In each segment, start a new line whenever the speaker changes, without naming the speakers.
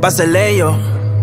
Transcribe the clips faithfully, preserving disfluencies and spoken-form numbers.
Pásele yo.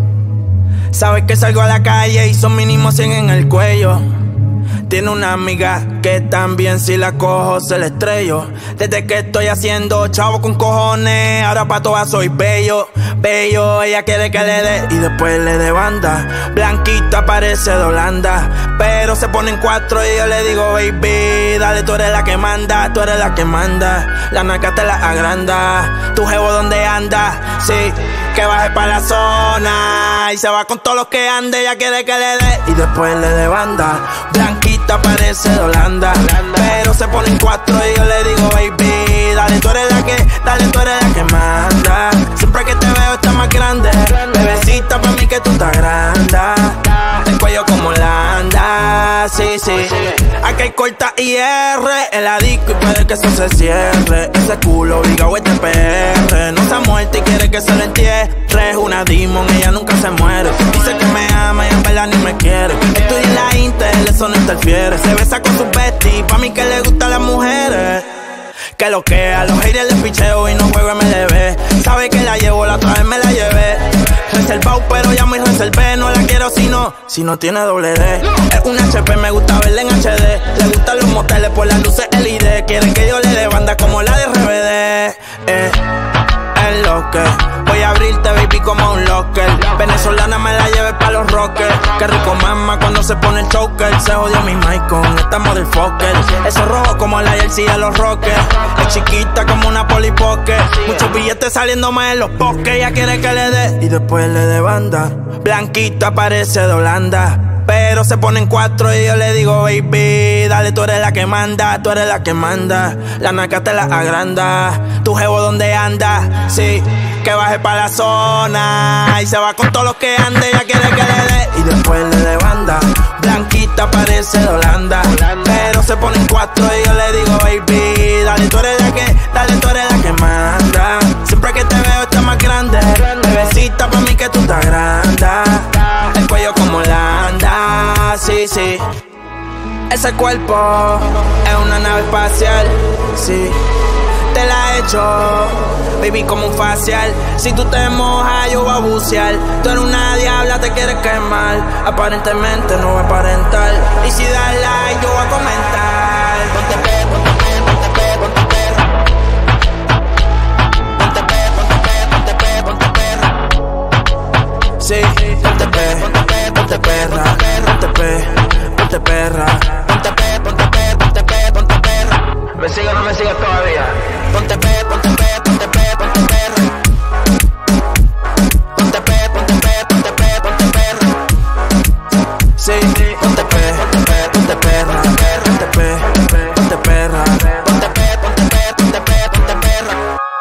Sabes que salgo a la calle y son mínimo cien en el cuello. Tiene una amiga que también si la cojo se la estrello. Desde que estoy haciendo chavo con cojones, ahora pa' todas soy bello, bello. Ella quiere que le dé y después le dé banda. Blanquita parece de Holanda, pero se pone en cuatro y yo le digo baby, dale, tú eres la que manda, tú eres la que manda. La naca te la agranda, tu jevo donde anda, sí, que baje pa' la zona y se va con todos los que ande. Ella quiere que le dé y después le dé banda. Blanquita parece de Holanda, pero se pone en cuatro y yo le digo baby, dale, tú eres la que, dale, tú eres la que manda. Siempre que te veo estás más grande, bebecita pa' mí que tú estás grande. El cuello como Holanda, sí, sí. Aquí hay corta I R en la disco y puede que eso se cierre. Ese culo obligado es de P R, no se ha muerto y quiere que se lo entierre. Es una demon, ella nunca se muere. Dice que me ama y en verdad ni me quiere. Estoy en la Intel, eso no interfiere. Se besa con sus besties, pa' mí que le gustan las mujeres. Que lo que a los haters les picheo y no juego M L B. Sabe que la llevo, la otra vez me la llevé. Reservado pero ya me reservé. No la quiero si no, si no tiene doble D. Es un H P, me gusta verla en H D. Le gustan los moteles por las luces L E D. Quieren que yo le dé banda como la de R B D. Eh, es lo que voy a abrirte, baby, como un locker. Venezolana me la lleve pa' los rockers. Qué rico mama cuando se pone el choker. Se jodió mi mic con esta motherfucker. Eso rojo como la jersey de los rockers. Es chiquita como una polipoque. Muchos billetes saliendo más en los poques. Ella quiere que le dé y después le dé banda. Blanquita parece de Holanda, pero se pone en cuatro y yo le digo baby, dale, tú eres la que manda, tú eres la que manda. La naca te la agranda, tu jevo donde anda, sí, que baje pa' la zona y se va con todos los que ande. Ella quiere que le dé y después le dé banda. Blanquita parece de Holanda, pero se pone en cuatro y yo le digo baby, dale, tú eres la que, dale, tú eres la que manda. Siempre que te veo estás más grande, bebecita pa' mí que tú estás grande. El cuello como Holanda, sí, sí. Ese cuerpo es una nave espacial, sí. Te la he hecho, baby, como un facial. Si tú te mojas, yo voy a bucear. Tú eres una diabla, te quieres quemar. Aparentemente no va a aparentar. Y si das like, yo voy a comentar. Ponte pe, ponte pe, ponte pe, ponte perra. Ponte pe, ponte pe, ponte pe, ponte perra. Sí, ponte pe, ponte pe, ponte perra. Ponte pe, ponte perra. Ponte pe, ponte pe, ponte pe, ponte perra. ¿Me sigue o no me sigue todavía? Ponte pe, ponte pe, ponte pe, ponte perra. Ponte pe, ponte pe, ponte pe, ponte perra. Sí, ponte pe, ponte pe, ponte perra. Ponte pe, ponte perra. Ponte pe, ponte pe, ponte pe, ponte perra.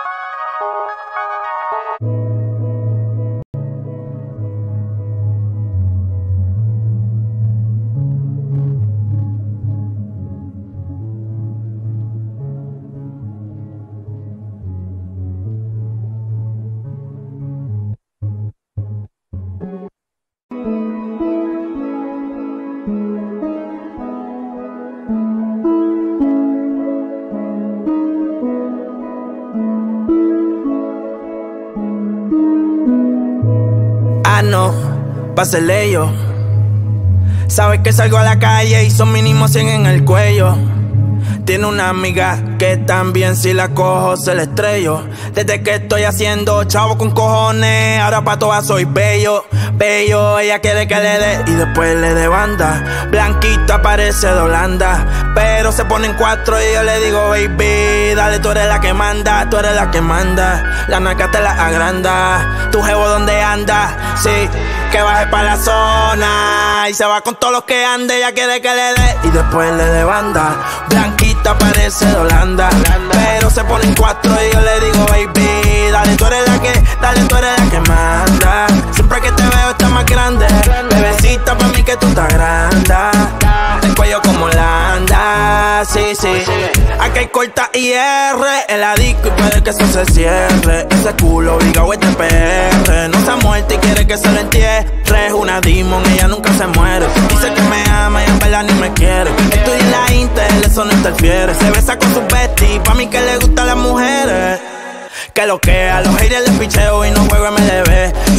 Ah, no, pásele yo. Sabes que salgo a la calle y son mínimo cien en el cuello. Tiene una amiga que también si la cojo se la estrello. Desde que estoy haciendo chavo con cojones, ahora pa' todas soy bello, bello. Ella quiere que le dé y después le dé banda. Blanquita parece de Holanda, pero se pone en cuatro y yo le digo baby, dale, tú eres la que manda, tú eres la que manda. La naca te la agranda, tu jevo donde anda, sí, que baje pa' la zona y se va con todos los que ande. Ella quiere que le dé y después le dé banda. Blanquita parece de Holanda, pero se pone en cuatro y yo le digo baby, dale, tú eres la que, dale, tú eres la que manda. Siempre que te veo estás más grande, bebecita pa' mí que tú estás grande. El cuello como Holanda, sí, sí. Aquí hay corta I R en la disco y puede que eso se cierre. Ese culo obligado es de P R, no se ha muerto y quiere que se lo entierre. Es una demon, ella nunca se muere. Dice que me ama y en verdad ni me quiere. Estoy en la Intel, eso no interfiere. Se besa con sus besties, pa' mí que le gustan las mujeres. Que lo que a los haters les picheo y no juego M L B.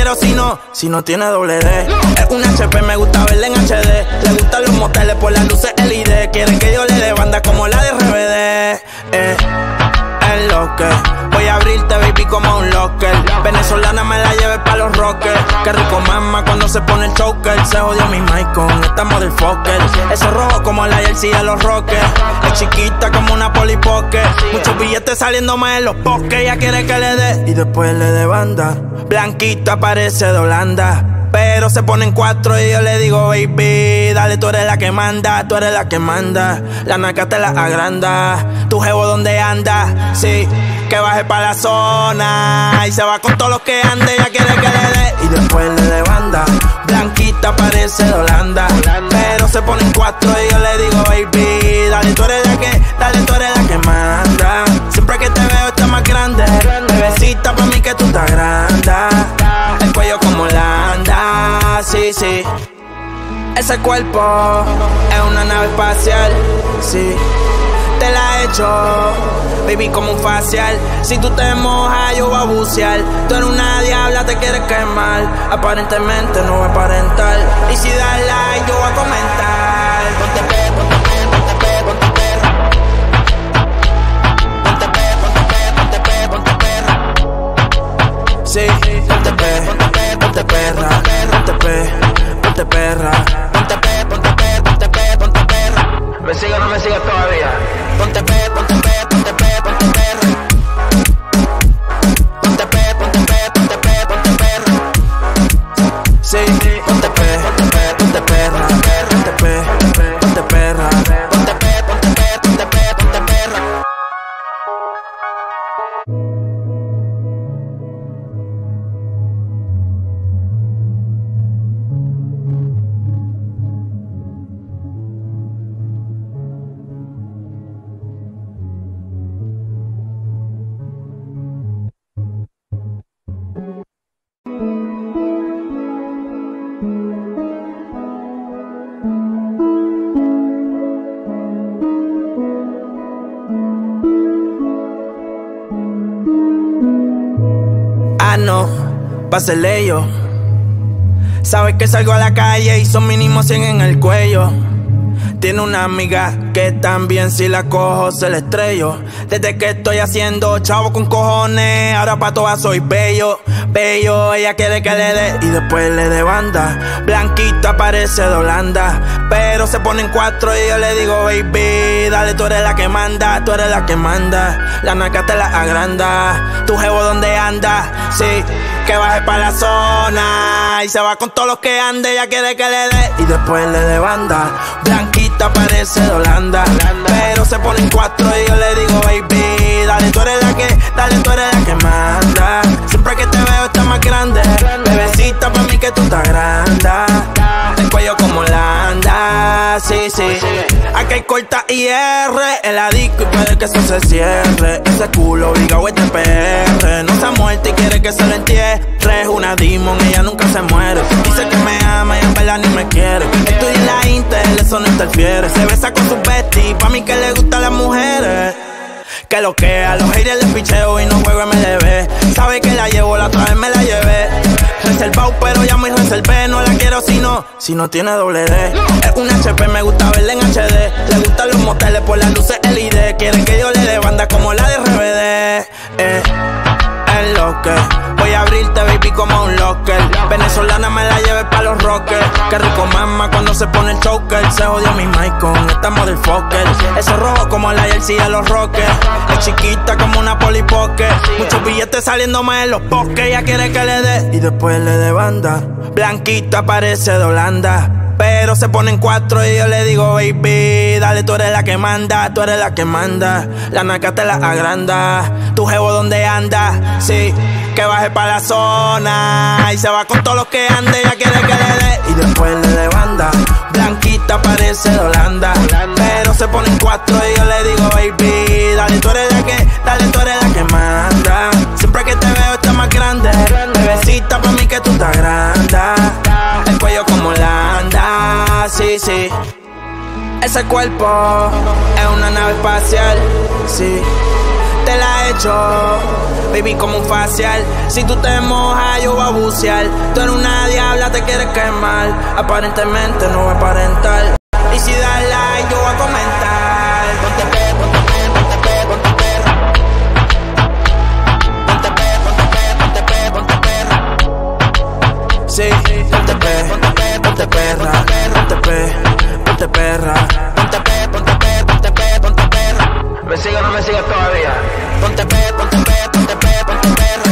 quiero si no, si no tiene doble D. Es un H P, me gusta verla en H D. Le gustan los moteles por las luces L E D. Quiere que yo le dé banda como la de R B D. Eh, es lo que voy a abrirte, baby, como un locker. Venezolana me la lleve pa' los rockers. Qué rico mama cuando se pone el choker. Se jodió mi mic con esta motherfucker. Eso rojo como la jersey de los rockers. Es chiquita como una polipoque. Muchos billetes saliéndome en los bosques. Ella quiere que le dé y después le dé banda. Blanquita parece de Holanda, pero se ponen cuatro y yo le digo, baby, dale, tú eres la que manda, tú eres la que manda. La naca te la agranda. Tu jevo donde anda, sí, que baje pa' la zona y se va con todos los que ande. Ella quiere que le dé y después le dé banda. Blanquita parece de Holanda, pero se ponen cuatro y yo le digo, baby, dale, tú eres la que, dale, tú eres la que manda. Siempre que te veo estás más grande, bebecita, pa' mí que tú estás grande. El cuello como Landa, sí, sí. Ese cuerpo es una nave espacial, sí. Te la he hecho, baby, como un facial. Si tú te mojas, yo voy a bucear. Tú eres una diabla, te quieres quemar. Aparentemente no voy a aparentar. Y si das like, yo voy a comentar. Ponte pe, ponte pe, ponte pe, ponte perra. Ponte pe, ponte pe, ponte pe, ponte perra. Sí, ponte pe, ponte pe, ponte perra. Ponte pe, ponte perra. Ponte pe, ponte pe, ponte pe, ponte perra. ¿Me sigue o no me sigue todavía? Ponte pe, ponte pe, ponte pe, ponte perra. Ponte pe, ponte pe, ponte pe, ponte perra. Sí, ponte pe, ponte pe, ponte perra. Ponte pe, ponte perra. Ponte pe, ponte pe, ponte pe, ponte perra. Ah, no, pásele yo. Sabes que salgo a la calle y son mínimo cien en el cuello. Tiene una amiga que también si la cojo se la estrello. Desde que estoy haciendo chavo con cojones, ahora pa' todas soy bello, bello. Ella quiere que le dé y después le dé banda. Blanquita parece de Holanda, pero se ponen cuatro y yo le digo, baby, dale, tú eres la que manda, tú eres la que manda. La naca te la agranda. Tu jevo donde anda, sí, que baje pa' la zona y se va con todos los que ande. Ella quiere que le dé y después le dé banda. Blanquita parece de Holanda, pero se ponen cuatro y yo le digo, baby, dale, tú eres la que, dale, tú eres la que manda. Siempre que te veo estás más grande, bebecita, pa' mí que tú estás grande. El cuello como Landa, sí, sí. Aquí hay corta I R en la disco y puede que eso se cierre. Ese culo obligado es de P R. No se ha muerto y quiere que se lo entierre. Es una demon, ella nunca se muere. Dice que me ama y en verdad ni me quiere. Estoy en la Intel, eso no interfiere. Se besa con sus besties, pa' mí que le gustan las mujeres. Que lo que a los haters les picheo y no juego M L B. Sabe que la llevo, la otra vez me la llevé. Reservado pero ya me reservé. No la quiero si no, si no tiene doble D. Es un H P, me gusta verla en H D. Le gustan los moteles por las luces L E D. Quieren que yo le dé banda como la de R B D. Eh, es lo que voy a abrirte, baby, como un locker. Venezolana me la lleve pa' los rockers. Qué rico mama cuando se pone el choker. Se jodió mi mic con esta motherfucker. Eso rojo como la jersey de los rockers. Es chiquita como una polipoque. Muchos billetes saliéndome en los bosques. Ella quiere que le dé y después le dé banda. Blanquita parece de Holanda, pero se ponen cuatro y yo le digo, baby, dale, tú eres la que manda, tú eres la que manda. La naca te la agranda. Tu jevo donde anda, sí, que baje pa' la zona y se va con todos los que ande. Ella quiere que le dé y después le dé banda. Blanquita parece de Holanda, pero se ponen cuatro y yo le digo, baby, dale, tú eres la que, dale, tú eres la que manda. Siempre que te veo estás más grande, bebecita, pa' mí que tú estás grande. El cuello como Landa, sí, sí. Ese cuerpo es una nave espacial, sí. Te la he hecho, baby, como un facial. Si tú te mojas, yo voy a bucear. Tú eres una diabla, te quieres quemar. Aparentemente no va a aparentar. Y si das like, yo voy a comentar. Ponte pe, ponte pe, ponte pe, ponte perra. Ponte pe, ponte pe, ponte pe, ponte perra. Sí, ponte pe, ponte pe, ponte perra. Ponte pe, ponte perra. Ponte pe, ponte pe, ponte pe, ponte perra. ¿Me sigue o no me sigue todavía? Ponte pe, ponte pe, ponte pe, ponte perra.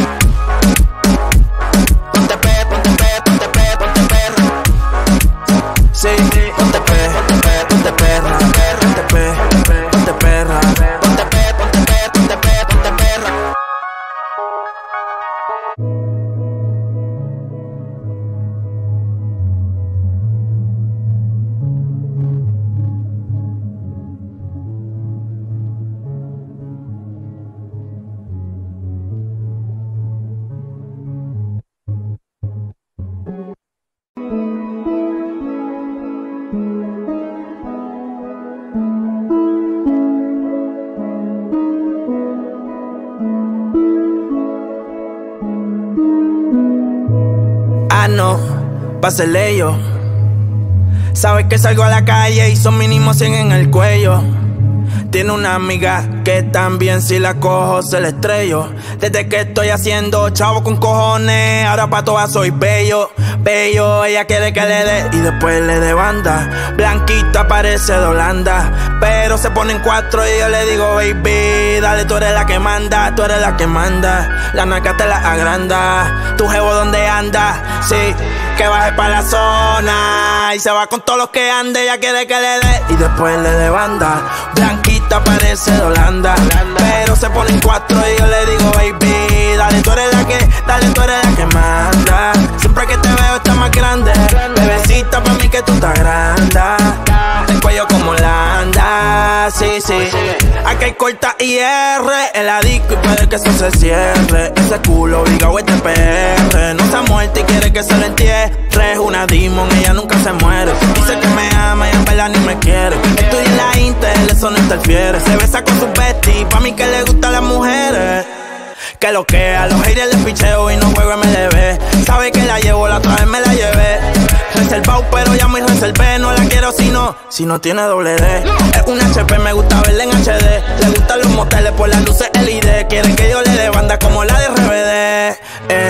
Ponte pe, ponte pe, ponte pe, ponte perra. Sí, ponte pe, ponte pe, ponte perra. Ponte pe, ponte perra. Ponte pe, ponte pe, ponte pe, ponte perra. Ah, no, pásele yo. Sabes que salgo a la calle y son mínimo cien en el cuello. Tiene una amiga que también si la cojo se la estrello. Desde que estoy haciendo chavo con cojones, ahora pa' todas soy bello, bello. Ella quiere que le dé y después le dé banda. Blanquita parece de Holanda, pero se ponen cuatro y yo le digo baby, dale, tú eres la que manda, tú eres la que manda. La naca te la agranda, tu jevo donde anda, sí, que baje pa' la zona y se va con todos los que ande. Ella quiere que le dé y después le dé banda. Blanquita parece de Holanda, pero se ponen cuatro y yo le digo baby, dale, tú eres la que, dale, tú eres la que manda. Siempre que te veo estás más grande, bebecita, pa' mí que tú estás grande. El cuello como Holanda, sí, sí. Aquí hay corta I R en la disco y puede que eso se cierre. Ese culo obligado es de P R, no se ha muerto y quiere que se lo entierre. Es una demon, ella nunca se muere. Dice que me ama y en verdad ni me quiere. Estoy en la Intel, eso no interfiere. Se besa con sus besties, pa' mí que le gustan las mujeres. Que lo que a los haters les picheo y no juego M L B. Sabe que la llevo, la otra vez me la llevé. Reservado pero ya me reservé. No la quiero si no, si no tiene doble D. Es un H P, me gusta verla en H D. Le gustan los moteles por las luces L E D. Quieren que yo le dé banda como la de R B D. Eh,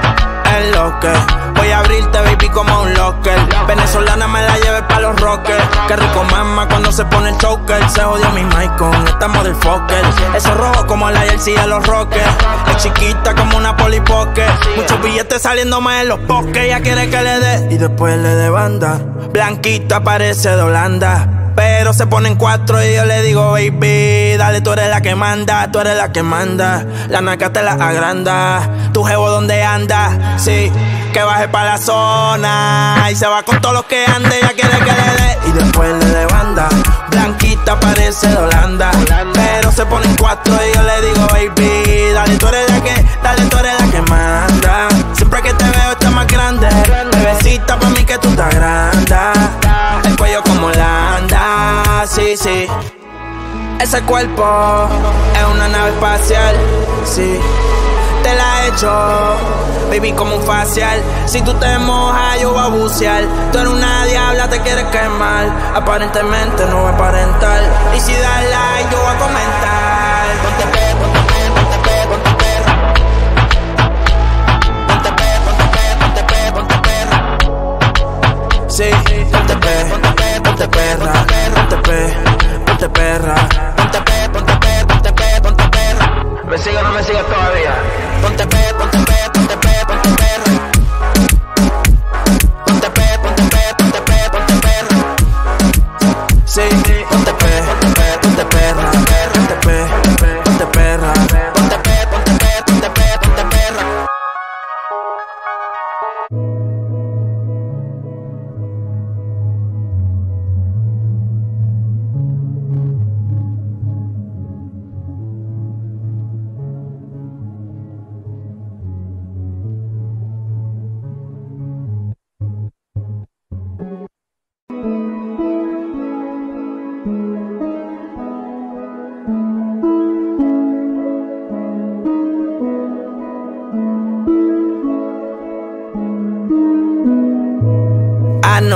es lo que voy a abrirte, baby, como un locker. Venezolana me la lleve pa' los rockers. Qué rico mama cuando se pone el choker. Se jodió mi mic con esta motherfucker. Eso rojo como la jersey de los rockers. Es chiquita como una polipoque. Muchos billetes saliéndome en los poques. Ella quiere que le dé y después le dé banda. Blanquita parece de Holanda, pero se ponen cuatro y yo le digo baby, dale, tú eres la que manda, tú eres la que manda. La naca te la agranda, tu jevo donde anda, sí, que baje pa' la zona y se va con todos los que ande. Ella quiere que le dé y después le dé banda. Blanquita parece de Holanda, pero se ponen cuatro y yo le digo baby, dale, tú eres la que, dale, tú eres la que manda. Siempre que te veo estás más grande, bebecita, pa' mí que tú estás grande. El cuello como Holanda, sí, sí. Ese cuerpo es una nave espacial, sí. Te la he hecho, baby, como un facial. Si tú te mojas, yo voy a bucear. Tú eres una diabla, te quieres quemar. Aparentemente no va a aparentar. Y si das like, yo voy a comentar. Ponte pe, ponte pe, ponte pe, ponte perra. Ponte pe, ponte pe, ponte pe, ponte perra. Sí, ponte pe, ponte pe, ponte perra. Ponte pe, ponte perra. Ponte pe, ponte pe, ponte pe, ponte perra. ¿Me sigue o no me sigue todavía? Ponte pe, ponte pe, ponte pe, ponte perra. Ponte pe, ponte pe, ponte pe, ponte perra. Sí, ponte pe, ponte pe, ponte perra. Ponte pe, ponte perra. Ponte pe, ponte pe, ponte pe, ponte perra.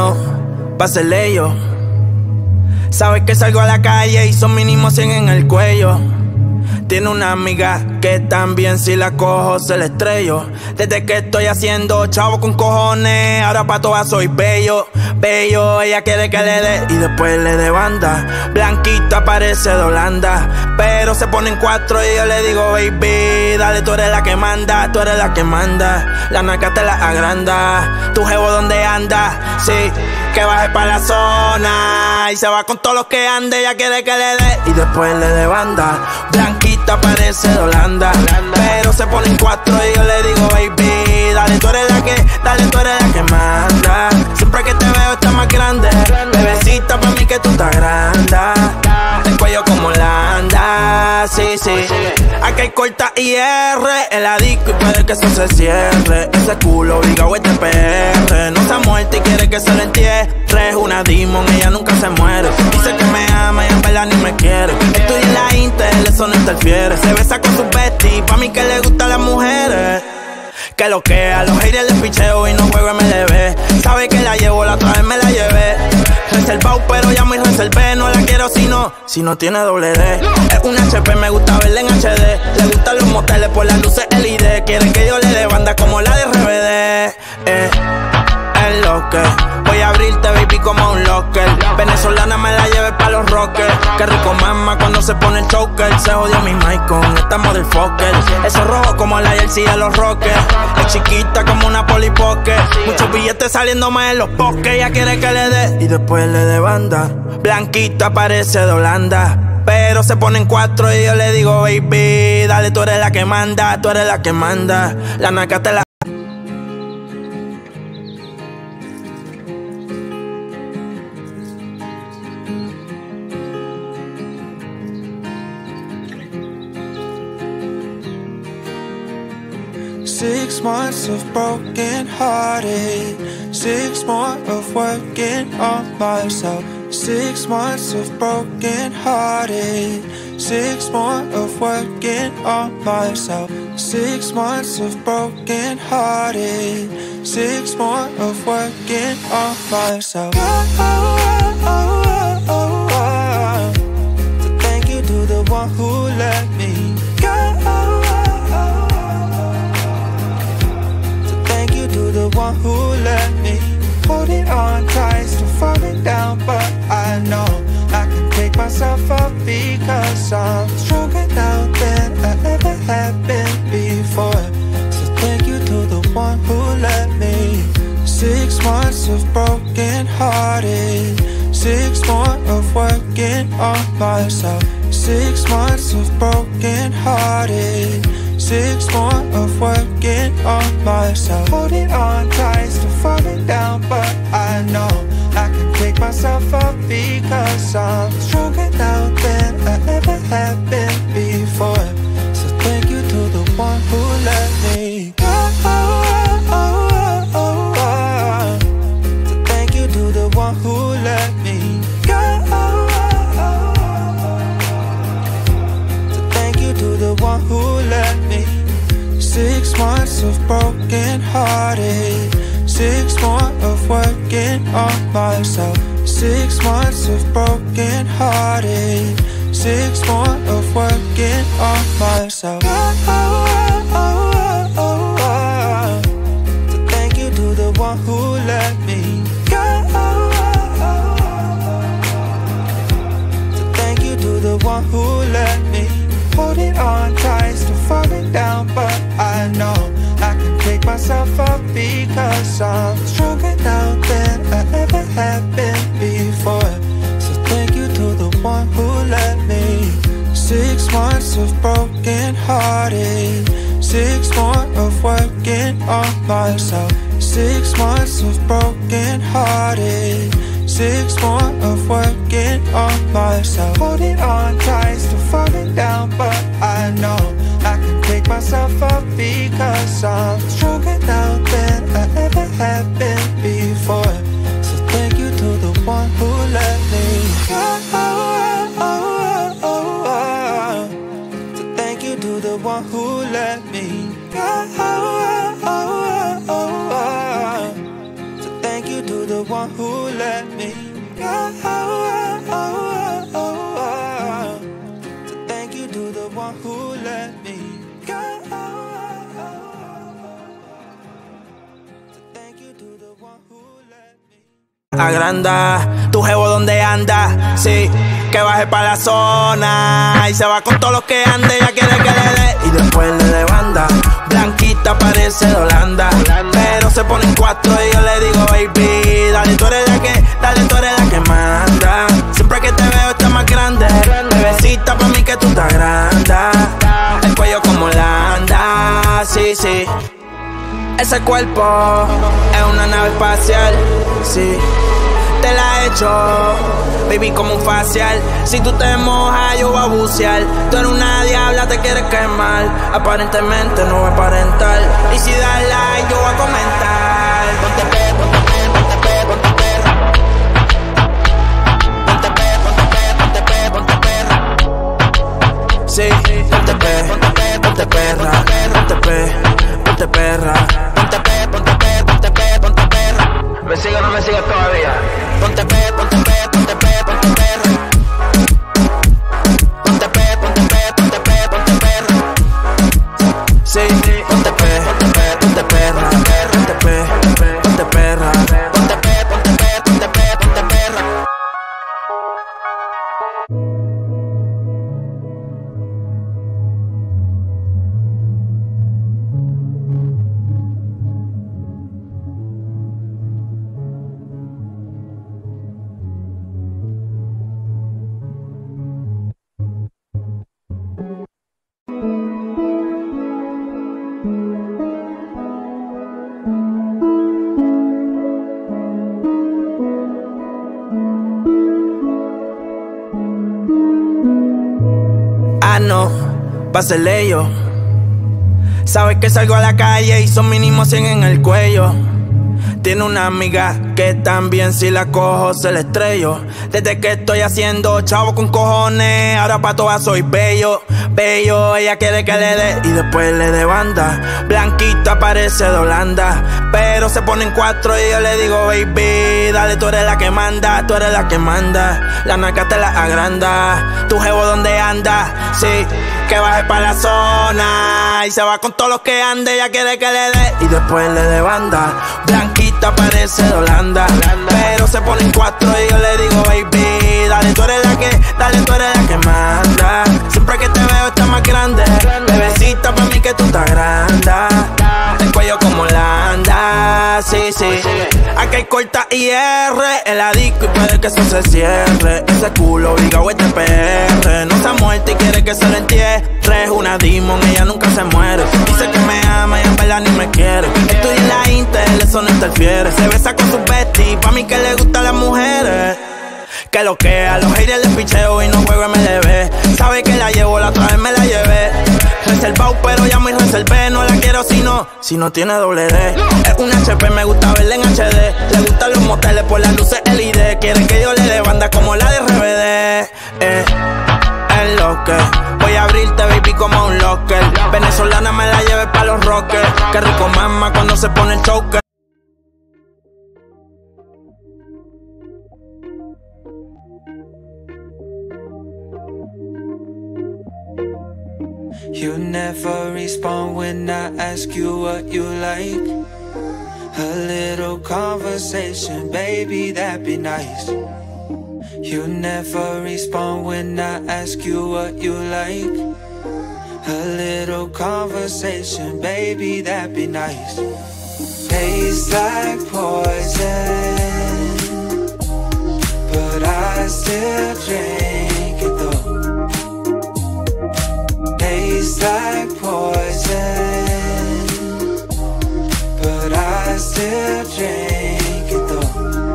bueno pa' ser ellos. Sabes que salgo a la calle y son mínimo cien en el cuello. Tiene una amiga que también si la cojo se la estrello. Desde que estoy haciendo chavo con cojones, ahora pa' todas soy bello, bello. Ella quiere que le dé y después le dé banda. Blanquita parece de Holanda, pero se pone en cuatro y yo le digo baby, dale, tú eres la que manda, tú eres la que manda. La naca te la agranda, tu jevo donde anda, sí, que baje pa' la zona y se va con todos los que ande. Ella quiere que le dé y después le dé banda. Blanquita parece de Holanda, pero se pone en cuatro y yo le digo baby, dale, tú eres la que, dale, tú eres la que manda. Siempre que te veo estás más grande, bebecita, pa' mí que tú estás grande. El cuello como Holanda, sí, sí. Aquí hay corta I R en la disco y puede que eso se cierre. Ese culo obligado es de P R, no se ha muerto y quiere que se lo entierre. Es una demon, ella nunca se muere. Dice que me ama y en verdad ni me quiere. Estoy en la Intel, eso no interfiere. Se besa con su bestie, pa' mí que le gustan las mujeres. Que lo que a los haters les picheo y no juego M L B. Sabe que la llevo, la otra vez me la llevé. Reservado pero ya muy reservé. No la quiero si no, si no tiene doble D. Es un H P, me gusta verla en H D. Le gustan los moteles por las luces L E D. Quieren que yo le dé banda como la de R B D. Eh, es lo que voy a abrirte, baby, como un locker. Venezolana me la lleve pa' los rockers. Qué rico mama cuando se pone el choker. Se jodió mi mic con esta motherfucker. Eso rojo como la jersey de los rockers. Es chiquita como una Polly Pocket. Muchos billetes saliendo más en los pockets. Ella quiere que le dé y después le dé banda. Blanquita parece de Holanda, pero se pone en cuatro y yo le digo baby, dale, tú eres la que manda, tú eres la que manda. La naca te la
Six months of broken hearted, six more of working on myself. Six months of broken hearted, six more of working on myself. Six months of broken hearted, six more of working on myself. Oh, oh, oh, oh, oh, oh. So thank you to the one who let me go. To the one who let me hold it on tight, still falling down, but I know I can pick myself up because I'm stronger now than I ever have been before. So thank you to the one who let me. Six months of broken hearted, six more of working on myself. Six months of broken hearted, six more of working on myself. Holding on tight, still falling down, but I know I can pick myself up because I'm stronger now than I ever have been before. So thank you to the one who let me go. Oh, oh, oh, oh. So thank you to the one who let me go. So thank you to the one who let me. Six months of broken hearted, six more of working on myself. Six months of broken hearted, six more of working on myself. Oh, oh, oh, oh, oh. So thank you to the one who let me go. So thank you to the one who let me. Hold it on tight, still falling down, but I know I can pick myself up because I'm stronger now than I ever have been before. So thank you to the one who let me. Six months of broken hearted, six more of working on myself. Six months of broken hearted, six more of working on myself. Holding on tight, still falling down, but I know I can pick myself up because I'm stronger now than I ever have been before. So thank you to the one who let me go. Oh, oh, oh, oh. So thank you to the one who let me go. Oh, oh, oh, oh. So thank you to the one who let me go. So thank you to the one who let me go. So thank you to the one who let me.
Agranda, tu jevo donde anda, sí, que baje pa' la zona y se va con todos los que ande, ya quiere que le dé y después le dé banda. Blanquita parece de Holanda, pero se ponen cuatro y yo le digo baby, dale tú eres la que, dale tú eres la que manda. Siempre que te veo estás más grande, bebecita pa' mí que tú estás grande. El cuello como Holanda, sí, sí. Ese cuerpo es una nave espacial, sí. Te la he hecho, baby, como un facial. Si tú te mojas, yo voy a bucear. Tú eres una diabla, te quieres quemar. Aparentemente no voy a aparentar. Y si das like, yo voy a comentar. Ponte pe, ponte pe, ponte pe, ponte perra. Ponte pe, ponte pe, ponte pe, ponte perra. Sí, ponte pe, ponte pe, ponte perra. Ponte pe, ponte perra. Ponte pe, ponte pe, ponte pe, ponte perra. ¿Me sigue o no me sigue todavía? Ponte pe, ponte pe, ponte pe, ponte perra. Ponte pe, ponte pe, ponte pe, ponte perra. Sí, ponte pe, ponte pe, ponte perra. Ponte pe, ponte perra. Ponte pe, ponte pe, ponte pe, ponte perra. Ah, no, pásele yo. Sabes que salgo a la calle y son mínimo cien en el cuello. Tiene una amiga que también si la cojo se la estrello. Desde que estoy haciendo chavo con cojones, ahora pa' todas soy bello, bello. Ella quiere que le dé y después le dé banda. Blanquita parece de Holanda, pero se ponen cuatro y yo le digo baby, dale tú eres la que manda, tú eres la que manda. La naca te la agranda, tu jevo donde anda, sí, que baje pa' la zona y se va con todos los que ande, ella quiere que le dé y después le dé banda. Blanquita parece de Holanda, pero se ponen cuatro y yo le digo baby, dale tú eres la que, dale tú eres la que manda. Siempre que te veo estás más grande, bebecita pa' mí que tú estás grande. El cuello como Holanda, sí, sí. Aquí hay corta I R, el adicto y puede que eso se cierre. Ese culo obligado es de P R, no se ha muerto y quiere que se lo entierre. Es una demon, ella nunca se muere. Dice que me ama y en verdad ni me quiere. Estoy en la Intel, eso no interfiere. Se besa con sus besties, pa' mí que le gustan las mujeres. Que lo que a los haters les picheo y no juego M L B. Sabe que la llevo, la otra vez me la llevé. Reservado pero ya me reservé. No la quiero si no, si no tiene doble D. Es un H P, me gusta verla en H D. Le gustan los moteles por las luces L E D. Quiere que yo le dé banda como la de R B D. Eh, es lo que voy a abrirte baby como un locker. Venezolana me la lleve pa' los rockers. Qué rico mama cuando se pone el choker.
You never respond when I ask you what you like. A little conversation, baby, that'd be nice. You never respond when I ask you what you like. A little conversation, baby, that'd be nice. Tastes like poison, but I still drink it though. Tastes like poison, but I still drink it though.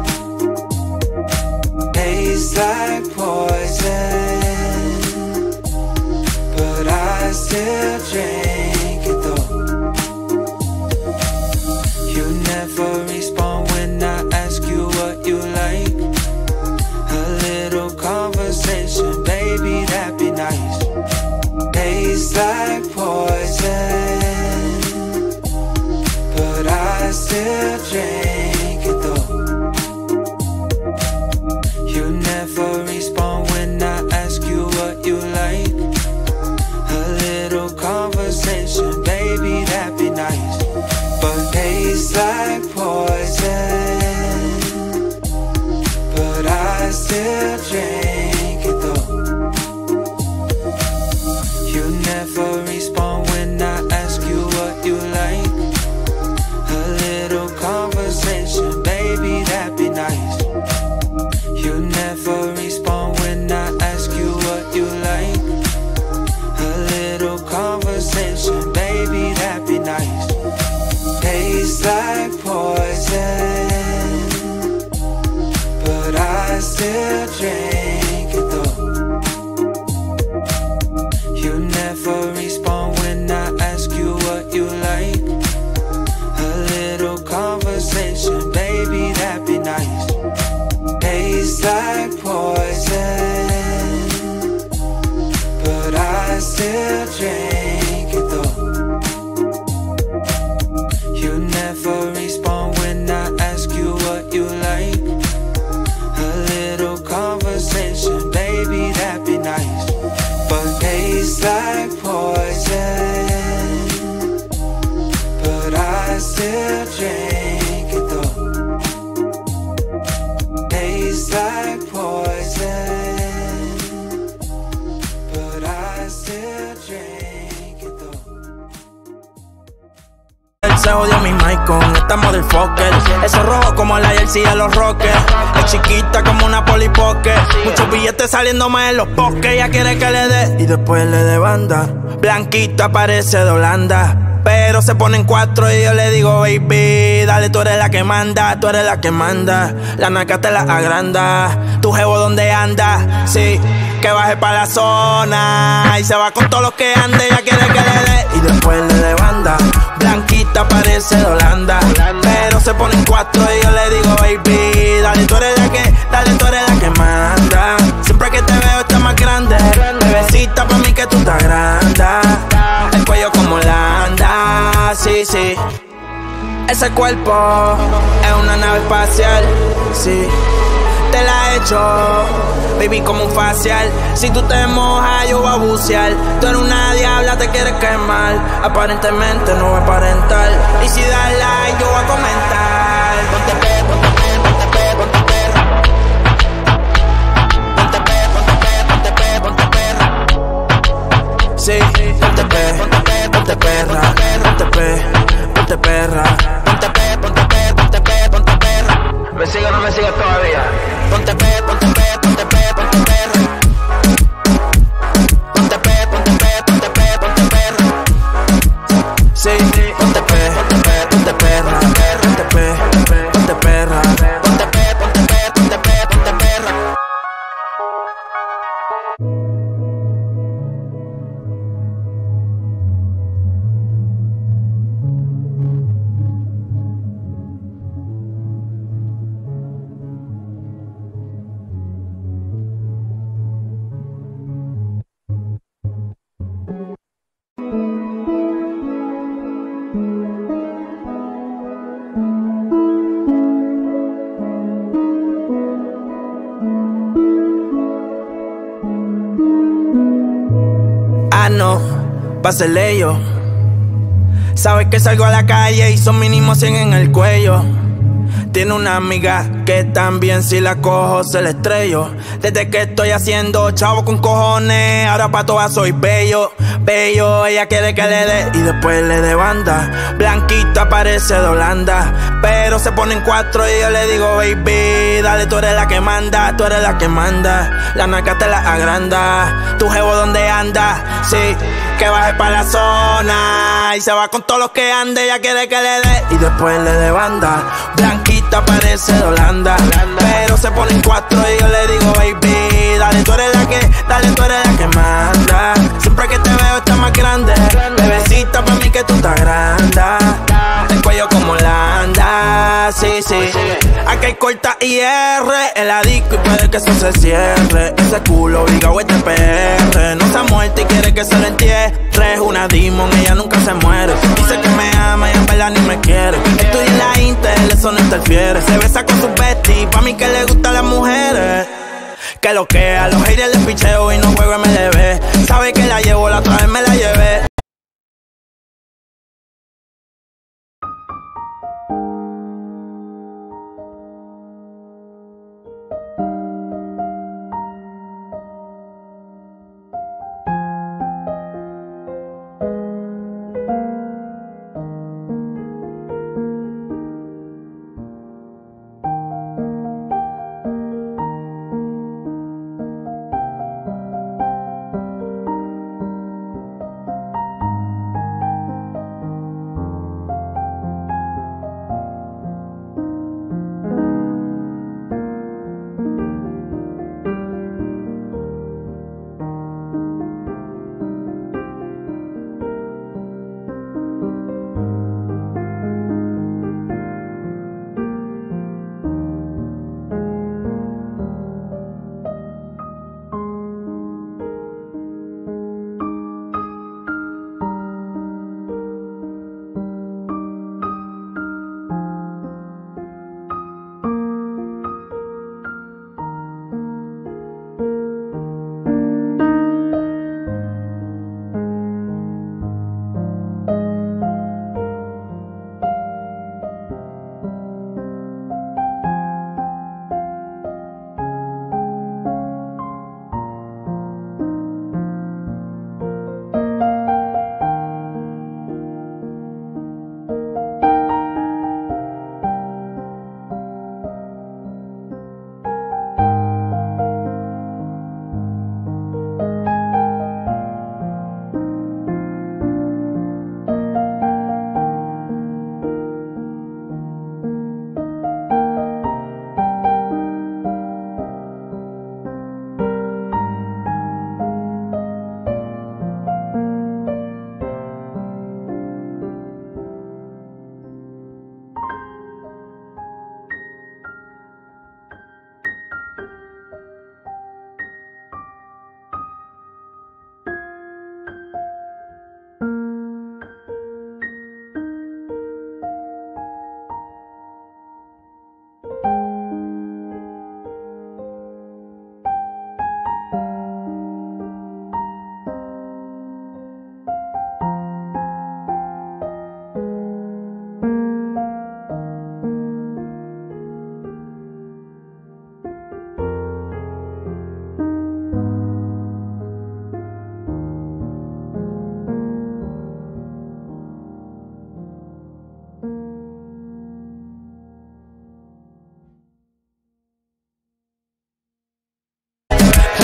Tastes like poison, but I still drink it though. You never respond when I ask you what you like. A little conversation, baby, that'd be nice. Tastes like poison, but I still drink it though. still drink it though. Tastes like poison, but I still drink it though.
Él se jodió mi mic con esta motherfucker. Eso rojo como la jersey de los Rockets. Es chiquita como una Polly Pocket. Muchos billetes saliéndome en los pockets. Ella quiere que le dé y después le dé banda. Blanquita parece de Holanda, pero se ponen cuatro y yo le digo, baby, dale, tú eres la que manda, tú eres la que manda. La naca te la agranda, tu jevo donde anda, sí, que baje pa' la zona y se va con todos los que ande, ella quiere que le dé y después le dé banda. Blanquita parece de Holanda, pero se ponen cuatro y yo le digo, baby, dale, tú eres la que, dale, tú eres la que manda. Siempre que te veo estás más grande, bebecita pa' mí que tú estás grande. El cuello como Landa, sí, sí. Ese cuerpo es una nave espacial, sí. Te la he hecho, baby, como un facial. Si tú te mojas, yo voy a bucear. Tú eres una diabla, te quieres quemar. Aparentemente no voy a aparentar. Y si das like, yo voy a comentar. Ponte pe, ponte pe, ponte pe, ponte perra. Ponte pe, ponte pe, ponte pe, ponte perra. Sí, ponte pe, ponte pe, ponte perra. Ponte pe, ponte perra. Ponte pe, ponte pe, ponte pe, ponte perra. ¿Me sigue o no me sigues todavía? Ponte pe, ponte pe, ponte pe, ponte perra. Ponte pe, ponte pe, ponte pe, ponte perra. Sí, ponte pe, ponte pe, ponte perra. Ponte pe, ponte perra. Ponte pe, ponte pe, ponte pe, ponte perra. Ah, no, pásele yo. Sabes que salgo a la calle y son mínimo cien en el cuello. Tiene una amiga que también si la cojo se la estrello. Desde que estoy haciendo chavo con cojones, ahora pa' todas soy bello, bello. Ella quiere que le dé y después le dé banda. Blanquita parece de Holanda, pero se ponen cuatro y yo le digo, baby, dale, tú eres la que manda, tú eres la que manda. La naca te la agranda, tu jevo donde anda, sí, que baje pa' la zona y se va con todos los que ande. Ella quiere que le dé y después le dé banda. Blanquita parece de Holanda, pero se ponen cuatro y yo le digo, baby, dale, tú eres la que, dale, tú eres la que manda. Siempre que te veo estás más grande, bebecita pa' mí que tú estás grande. El cuello como Landa, sí, sí. Aquí hay corta I R en la disco y puede que eso se cierre. Ese culo obligado es de P R, no se ha muerto y quiere que se lo entierre. Es una demon, ella nunca se muere. Dice que me ama y en verdad ni me quiere. Estoy en la Intel, eso no interfiere. Se besa con sus besties, pa' mí que le gustan las mujeres. Que lo que a los haters les picheo y no juego M L B. Sabe que la llevo, la otra vez me la llevé.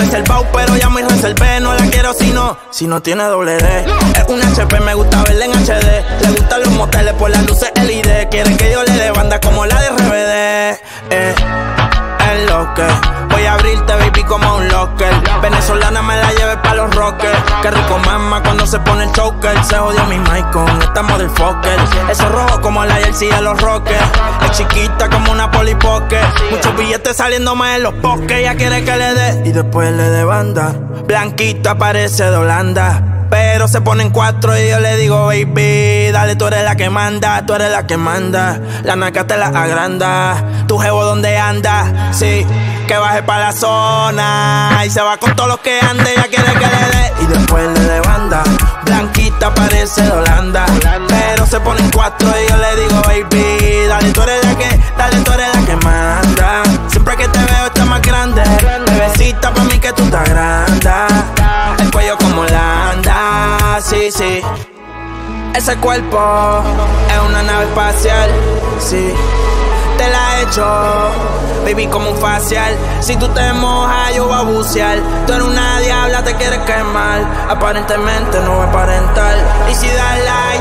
reservado, pero ya me reservé. No la quiero si no, si no tiene doble D. Es un H P, me gusta verla en H D. Le gustan los moteles por las luces L E D. Quiere que yo le dé banda como la de R B D. Eh, es lo que voy a abrirte, baby, como un locker. Venezolana me la lleve pa' los rockers. Qué rico mama cuando se pone el choker. Se jodió mi mic con esta motherfucker. Eso rojo como la jersey de los rockers. Es chiquita como una polipoque. Muchos billetes saliéndome en los poques. Ella quiere que le dé y después le dé banda. Blanquita parece de Holanda, pero se ponen cuatro y yo le digo, baby, dale, tú eres la que manda, tú eres la que manda. La naca te la agranda, tu jevo donde anda, sí, que baje pa' la zona y se va con todos los que ande. Ella quiere que le dé y después le dé banda. Blanquita parece de Holanda, pero se ponen cuatro y yo le digo, baby, dale, tú eres la que, dale, tú eres la que manda. Siempre que te veo estás más grande, bebecita, pa' mí que tú estás grande. El cuello como Landa, sí, sí. Ese cuerpo es una nave espacial, sí. Te la he hecho, baby, como un facial. Si tú te mojas, yo voy a bucear. Tú eres una diabla, te quieres quemar. Aparentemente no voy a aparentar. Y si das like,